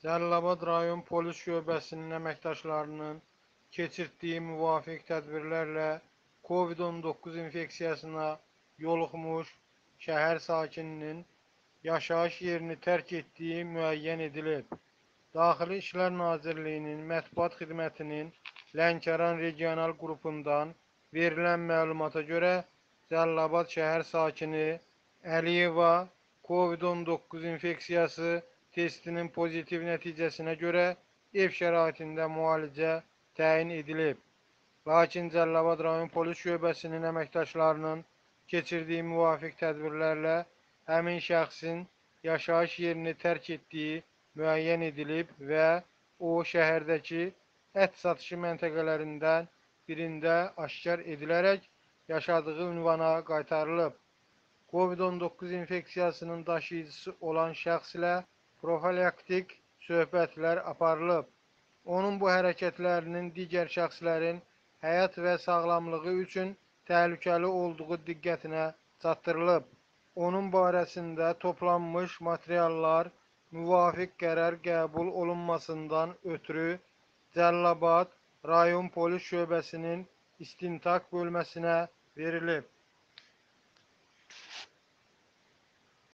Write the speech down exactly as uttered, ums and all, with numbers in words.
Cəlilabad rayon polis şöbəsinin əməkdaşlarının keçirtdiyi müvafiq tədbirlərlə Covid on doqquz infeksiyasına yoluxmuş şəhər sakininin yaşayış yerini tərk etdiyi müəyyən edilib. Daxili İşlər Nazirliyinin Mətbuat Xidmətinin Lənkəran regional qrupundan verilən məlumata görə Cəlilabad şəhər sakini Əliyeva Covid on doqquz infeksiyası testinin pozitiv nəticəsinə görə ev şəraitində müalicə təyin edilib. Lakin Cəlilabad rayon polis şöbəsinin əməkdaşlarının keçirdiyi müvafiq tədbirlərlə həmin şəxsin yaşayış yerini tərk etdiyi müəyyən edilib və o şəhərdəki ət satışı məntəqələrindən birində aşkar edilərək yaşadığı ünvana qaytarılıb. Covid on doqquz infeksiyasının daşıyıcısı olan şəxs ilə profilaktik söhbətlər aparılıb. Onun bu hərəkətlərinin digər şəxslərin həyat və sağlamlığı üçün təhlükəli olduğu diqqətinə çatdırılıb. Onun barəsində toplanmış materiallar müvafiq qərar qəbul olunmasından ötürü Cəlilabad rayon polis şöbəsinin istintaq bölməsinə verilib.